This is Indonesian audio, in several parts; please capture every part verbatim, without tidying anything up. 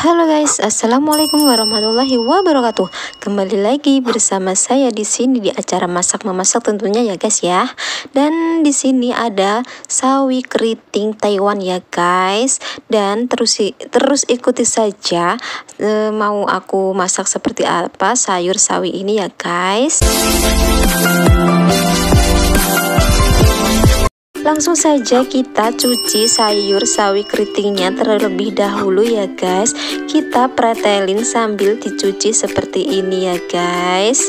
Halo guys, assalamualaikum warahmatullahi wabarakatuh. Kembali lagi bersama saya di sini di acara masak memasak tentunya ya guys ya. Dan di sini ada sawi keriting Taiwan ya guys. Dan terus terus ikuti saja e, mau aku masak seperti apa sayur sawi ini ya guys. Langsung saja kita cuci sayur sawi keritingnya terlebih dahulu ya guys. Kita pretelin sambil dicuci seperti ini ya guys.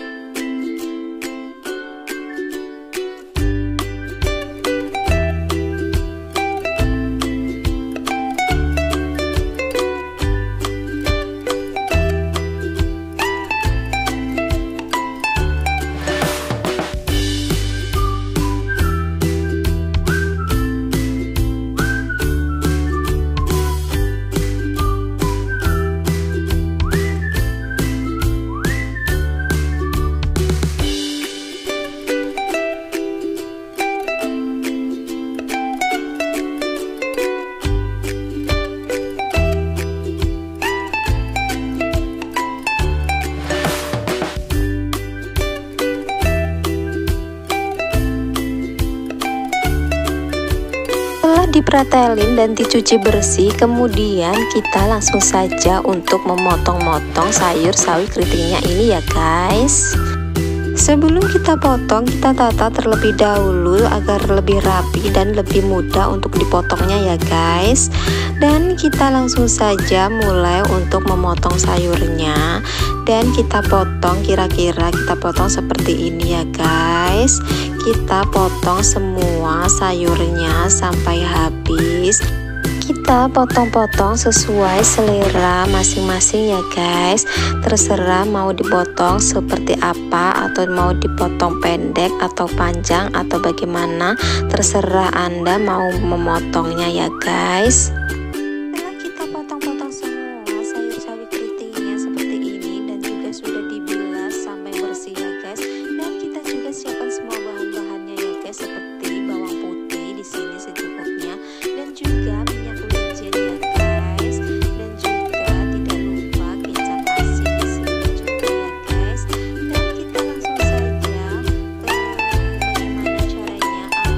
Dipretelin dan dicuci bersih, kemudian kita langsung saja untuk memotong-motong sayur sawi keritingnya ini ya guys. Sebelum kita potong, kita tata terlebih dahulu agar lebih rapi dan lebih mudah untuk dipotongnya ya guys. Dan kita langsung saja mulai untuk memotong sayurnya. Dan kita potong kira-kira kita potong seperti ini ya guys. Kita potong semua sayurnya sampai habis. Kita potong-potong sesuai selera masing-masing ya guys. Terserah mau dipotong seperti apa, atau mau dipotong pendek atau panjang atau bagaimana, terserah Anda mau memotongnya ya guys. Setelah kita potong-potong semua sayur sawi keritingnya seperti ini dan juga sudah dibilas sampai bersih ya guys. Dan kita juga siapkan semua bahan-bahannya ya guys, seperti bawang putih di sini secukupnya dan juga minyak wijen ya guys, dan juga tidak lupa kecap asin di sini juga ya guys. Dan kita langsung saja ke bagaimana caranya aku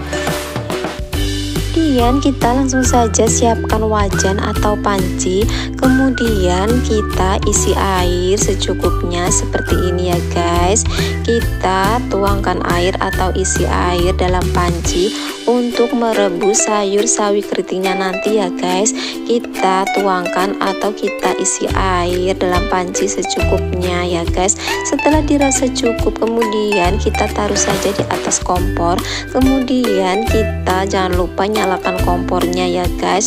memasaknya. Kemudian kita langsung saja siapkan wajan atau panci, kemudian kita isi air secukupnya seperti ini ya guys. Kita tuangkan air atau isi air dalam panci untuk merebus sayur sawi keritingnya nanti ya guys. Kita tuangkan atau kita isi air dalam panci secukupnya ya guys. Setelah dirasa cukup, kemudian kita taruh saja di atas kompor. Kemudian kita jangan lupa nyalakan kompornya ya guys.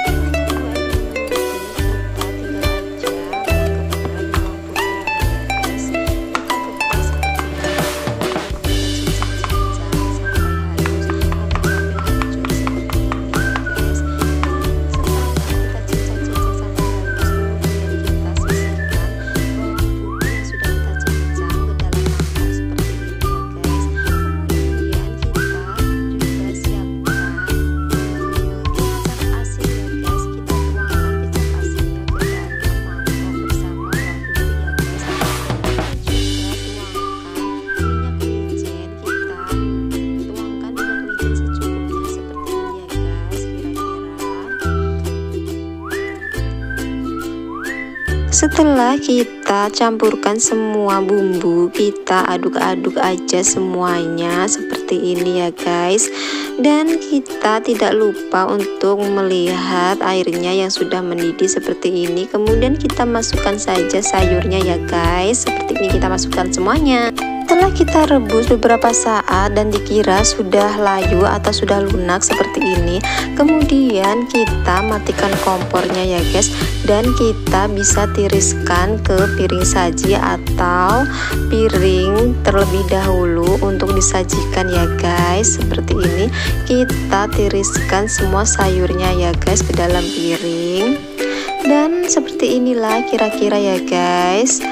Setelah kita campurkan semua bumbu, kita aduk-aduk aja semuanya seperti ini ya guys. Dan kita tidak lupa untuk melihat airnya yang sudah mendidih seperti ini. Kemudian kita masukkan saja sayurnya ya guys. Seperti ini kita masukkan semuanya. Setelah kita rebus beberapa saat dan dikira sudah layu atau sudah lunak seperti ini, kemudian kita matikan kompornya ya guys, dan kita bisa tiriskan ke piring saji atau piring terlebih dahulu untuk disajikan ya guys. Seperti ini kita tiriskan semua sayurnya ya guys ke dalam piring. Dan seperti inilah kira-kira ya guys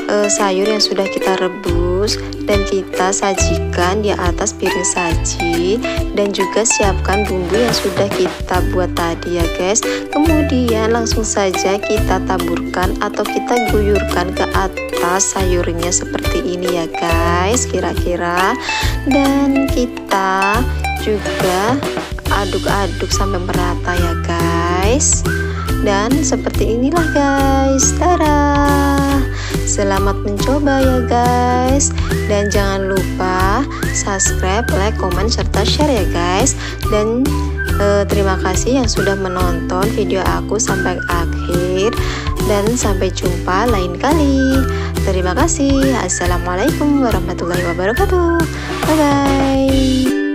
uh, sayur yang sudah kita rebus dan kita sajikan di atas piring saji, dan juga siapkan bumbu yang sudah kita buat tadi ya guys. Kemudian langsung saja kita taburkan atau kita guyurkan ke atas sayurnya seperti ini ya guys, kira-kira. Dan kita juga aduk-aduk sampai merata ya guys. Dan seperti inilah guys, tada. Selamat mencoba ya guys, dan jangan lupa subscribe, like, komen, serta share ya guys. Dan eh, terima kasih yang sudah menonton video aku sampai akhir, dan sampai jumpa lain kali. Terima kasih. Assalamualaikum warahmatullahi wabarakatuh. Bye bye.